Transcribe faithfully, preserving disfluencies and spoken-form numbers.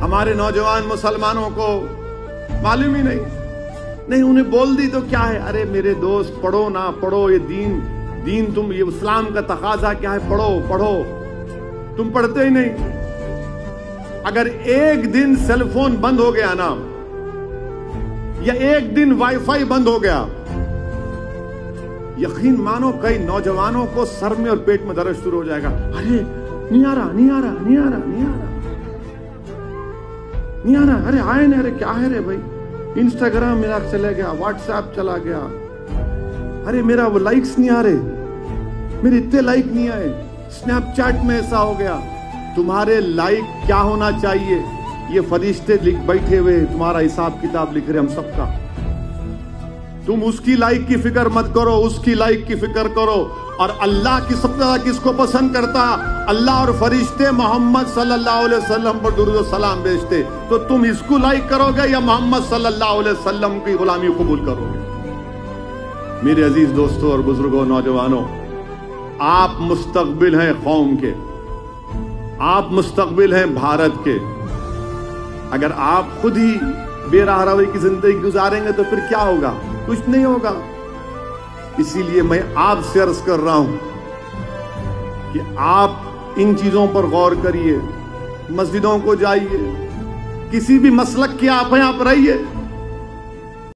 हमारे नौजवान मुसलमानों को मालूम ही नहीं, नहीं उन्हें बोल दी तो क्या है, अरे मेरे दोस्त पढ़ो ना पढ़ो, ये दीन दीन तुम, ये इस्लाम का तकाजा क्या है, पढ़ो पढ़ो, तुम पढ़ते ही नहीं। अगर एक दिन सेलफोन बंद हो गया ना, या एक दिन वाईफाई बंद हो गया, यकीन मानो कई नौजवानों को सर में और पेट में दर्द शुरू हो जाएगा। अरे नहीं आ रहा नहीं आ रहा नहीं आ रहा नहीं आ रहा नहीं आ रहा, अरे आए नहीं, अरे क्या है रे भाई, इंस्टाग्राम मेरा चला गया, व्हाट्सएप चला गया, अरे मेरा वो लाइक्स नहीं आ रहे, मेरे इतने लाइक नहीं आए, स्नैपचैट में ऐसा हो गया। तुम्हारे लाइक क्या होना चाहिए, ये फरिश्ते लिख बैठे हुए तुम्हारा हिसाब किताब लिख रहे हम सबका। तुम उसकी लाइक की फिक्र मत करो, उसकी लाइक की फिक्र करो। और अल्लाह की सबसे ज्यादा किसको पसंद करता, अल्लाह और फरिश्ते मोहम्मद सल्लल्लाहु अलैहि वसल्लम पर दुरूद और सलाम भेजते। तो तुम इसको लाइक करोगे या मोहम्मद सल्लल्लाहु अलैहि वसल्लम की गुलामी कबूल करोगे। मेरे अजीज दोस्तों और बुजुर्गों, नौजवानों, आप मुस्तकबिल हैं कौम के, आप मुस्तकबिल हैं भारत के। अगर आप खुद ही बेराह रवैये की जिंदगी गुजारेंगे तो फिर क्या होगा, कुछ नहीं होगा। इसीलिए मैं आपसे अर्ज कर रहा हूं कि आप इन चीजों पर गौर करिए, मस्जिदों को जाइए, किसी भी मसलक के आप हैं आप रहिए,